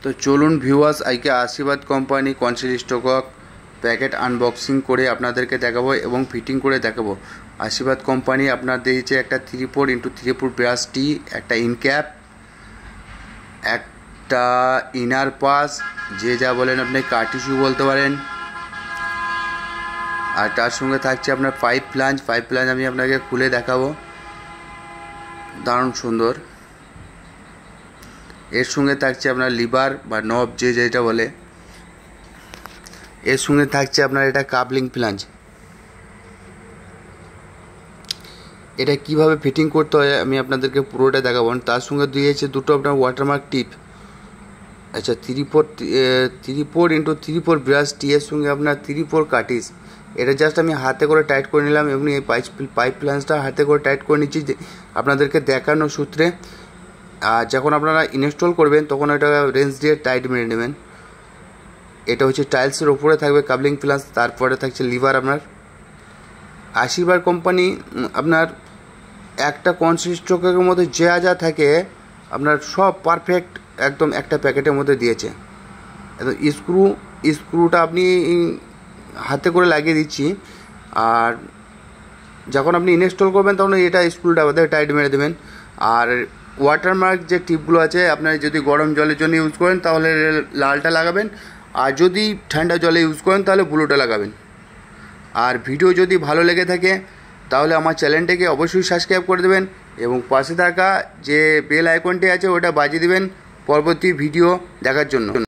তো চলুন ভিউয়ার্স, আজকে আশীর্বাদ কোম্পানি কনসিল স্টক প্যাকেট আনবক্সিং করে আপনাদেরকে দেখাবো এবং ফিটিং করে দেখাবো। আশীর্বাদ কোম্পানি আপনার দিয়েছে একটা 3/4x3 ব্রাশ টি, একটা ইনক্যাপ, একটা ইনার পাস, যে যা বলেন আপনি কার্টিস্যু বলতে পারেন, আর তার সঙ্গে থাকছে আপনার পাইপ প্লাঞ্জ। আমি আপনাকে খুলে দেখাবো, দারুণ সুন্দর। এর সঙ্গে থাকছে আপনার লিভার বা নব, যে যেটা বলে। এর সঙ্গে থাকছে আপনার এটা কাপলিং প্লাঞ্জ। এটা কিভাবে ফিটিং করতে হয় আমি আপনাদেরকে পুরোটা দেখাবো। তার সঙ্গে দিয়েছে দুটো আপনার ওয়াটারমার্ক টিপ। আচ্ছা, 3/4x3 ব্রাশ টি এর সঙ্গে আপনার 3/4 কাটিস। এটা জাস্ট আমি হাতে করে টাইট করে নিলাম এবং এই পাইপ প্লাঞ্জটা হাতে করে টাইট করে নিচ্ছি আপনাদেরকে দেখানোর সূত্রে। আর যখন আপনারা ইনস্টল করবেন তখন এটা রেঞ্জ দিয়ে টাইট মেরে নেবেন। এটা হচ্ছে টাইলসের ওপরে থাকবে কাবলিং প্লাস, তারপরে থাকছে লিভার। আপনার আশীর্বাদ কোম্পানি আপনার একটা কনসিল স্টকের মধ্যে যা যা থাকে আপনার সব পারফেক্ট একদম একটা প্যাকেটের মধ্যে দিয়েছে। স্ক্রুটা আপনি হাতে করে লাগিয়ে দিচ্ছি, আর যখন আপনি ইনস্টল করবেন তখন এটা স্ক্রুটা টাইট মেরে দেবেন। আর ওয়াটারমার্ক যে টিপগুলো আছে, আপনার যদি গরম জলের জন্য ইউজ করেন তাহলে লালটা লাগাবেন, আর যদি ঠান্ডা জলে ইউজ করেন তাহলে ব্লুটা লাগাবেন। আর ভিডিও যদি ভালো লেগে থাকে তাহলে আমার চ্যানেলটাকে অবশ্যই সাবস্ক্রাইব করে দেবেন এবং পাশে থাকা যে বেল আইকনটি আছে ওটা বাজিয়ে দেবেন পরবর্তী ভিডিও দেখার জন্য।